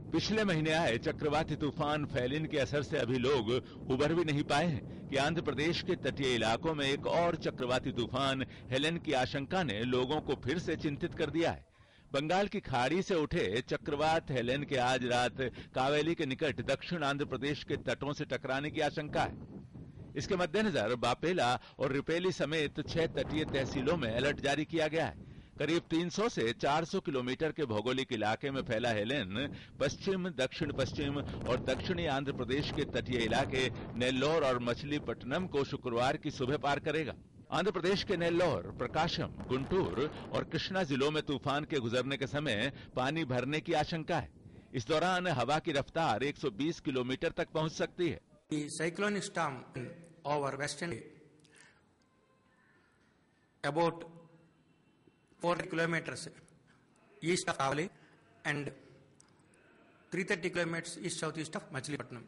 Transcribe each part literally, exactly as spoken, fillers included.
पिछले महीने आए चक्रवाती तूफान फैलिन के असर से अभी लोग उबर भी नहीं पाए हैं कि आंध्र प्रदेश के तटीय इलाकों में एक और चक्रवाती तूफान हेलेन की आशंका ने लोगों को फिर से चिंतित कर दिया है। बंगाल की खाड़ी से उठे चक्रवात हेलेन के आज रात कावेली के निकट दक्षिण आंध्र प्रदेश के तटों से टकराने की आशंका है। इसके मद्देनजर बापेला और रिपेली समेत छह तटीय तहसीलों में अलर्ट जारी किया गया है। करीब तीन सौ से चार सौ किलोमीटर के भौगोलिक इलाके में फैला हेलेन पश्चिम, दक्षिण पश्चिम और दक्षिणी आंध्र प्रदेश के तटीय इलाके नेल्लोर और मछलीपट्टनम को शुक्रवार की सुबह पार करेगा। आंध्र प्रदेश के नेल्लोर, प्रकाशम, गुंटूर और कृष्णा जिलों में तूफान के गुजरने के समय पानी भरने की आशंका है। इस दौरान हवा की रफ्तार एक सौ बीस किलोमीटर तक पहुंच सकती है। Cyclonic storm over western about four kilometers east of Kavali and three hundred thirty kilometers east southeast of Machilipatnam,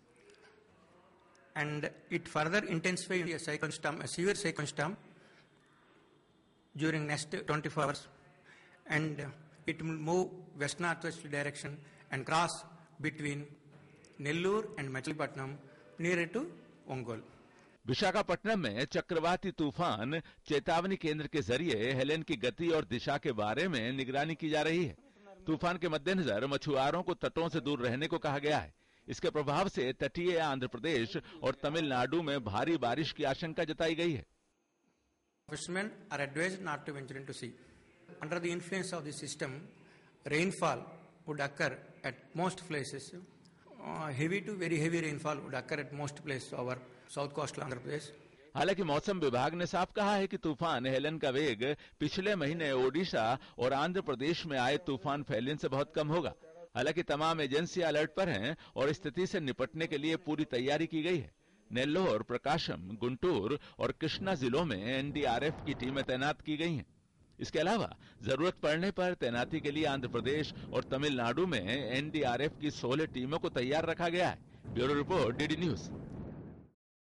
and it further intensified a cyclone storm, a severe cyclone storm during next twenty-four hours, and it will move west northwest direction and cross between Nellore and Machilipatnam nearer to Ongole. Visakhapatnam में चक्रवाती तूफान चेतावनी केंद्र के जरिए Helen की गति और दिशा के बारे में निगरानी की जा रही है। तूफान के मद्देनजर मछुआरों को तटों से दूर रहने को कहा गया है। इसके प्रभाव से तटीय आंध्र प्रदेश और तमिलनाडु में भारी बारिश की आशंका जताई गई है। Fishermen are advised not to venture into sea. Under the influence of the system, rainfall would occur at most places. Uh, heavy to very heavy rainfall would occur at most places over south coastal Andhra Pradesh. हालांकि मौसम विभाग ने साफ कहा है कि तूफान Helen का वेग पिछले महीने ओडिशा और आंध्र प्रदेश में आए तूफान फैलिन से बहुत कम होगा। हालांकि तमाम एजेंसियां अलर्ट पर हैं और स्थिति से निपटने के लिए पूरी तैयारी की गई है। नेल्लोर, प्रकाशम, गुंटूर और कृष्णा जिलों में एनडीआरएफ की टीमें तैनात की गई हैं। इसके अलावा जरूरत पड़ने पर तैनाती के लिए आंध्र प्रदेश और तमिलनाडु में एनडीआरएफ की सोलह टीमों को तैयार रखा गया है। Bureau report, DD news.